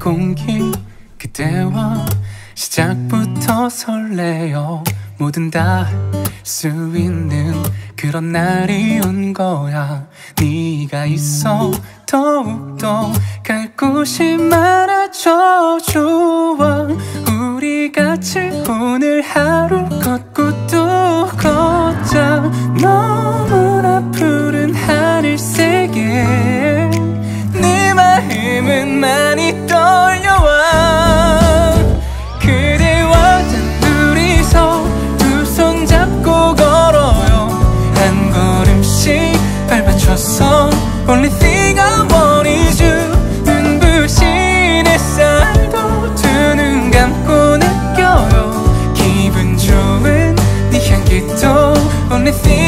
공기 그대와 시작부터 설레요. 뭐든 다 수 있는 그런 날이 온 거야. 네가 있어 더욱더 갈 곳이 많아져. 좋아 우리 같이 오늘 하루 걷고 또 걷자. 너무나 푸른 하늘색에 내 마음은 많이 떨려와. 그대와 단둘이서 두 손 잡고 걸어요. 한 걸음씩 밟아쳐서 Only thing I want is you. 눈부신 햇살도 두 눈 감고 느껴요. 기분 좋은 네 향기도 Only thing